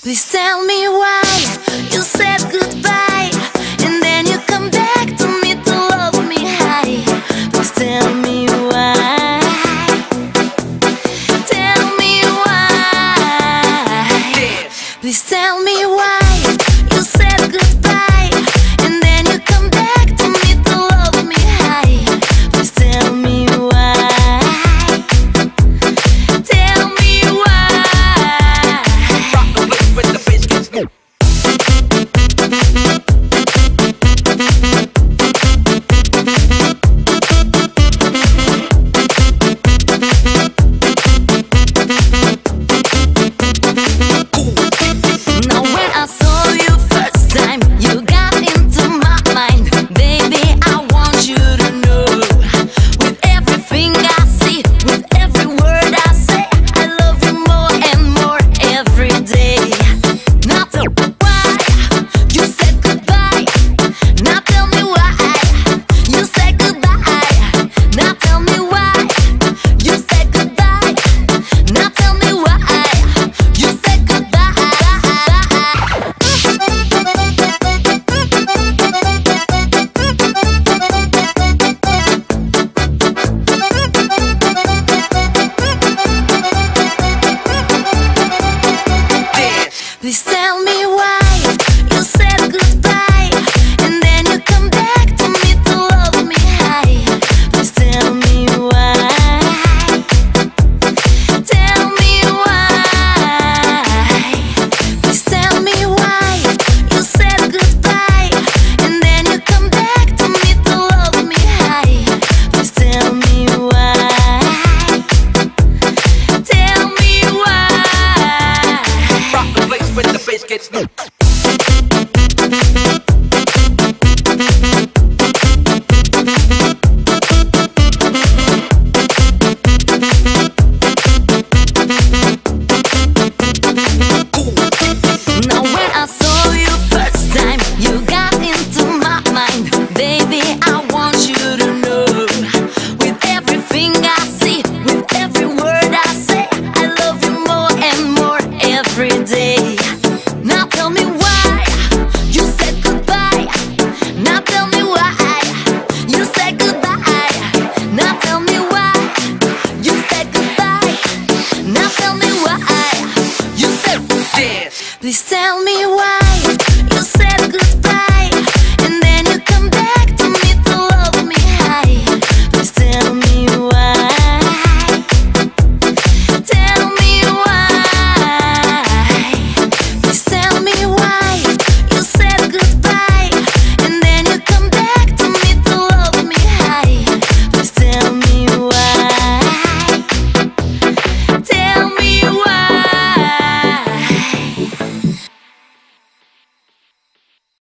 Please tell me why you said goodbye and then you come back to me to love me high. Please tell me why. Tell me why. Please tell me why you said goodbye and then you come back to me to love me high. Please tell me why. Tell me why. Rock the place when the bass gets new. Now when I saw you first time, you got into my mind. Baby, I want you to know, with everything I see, with every word I say, I love you more and more every day. Now tell me why you said goodbye. Now tell me why you said goodbye. Now tell me why you said goodbye. Now tell me why you said goodbye. Please tell me why you said goodbye and then you come back to me to love me high. Please tell me why. Tell me why. Please tell me why you said goodbye and then you come back to me to love me high. Please tell me why. Tell me why. Rock the place when the bass gets new. Now when I saw you first time, you got into my mind. Baby, I want you to know, with everything I see, with every word I say, I love you more and more every day. Now tell me why you said goodbye. Now tell me why you said goodbye. Now tell me why you said goodbye. Now tell me why you said. Dance. Please tell me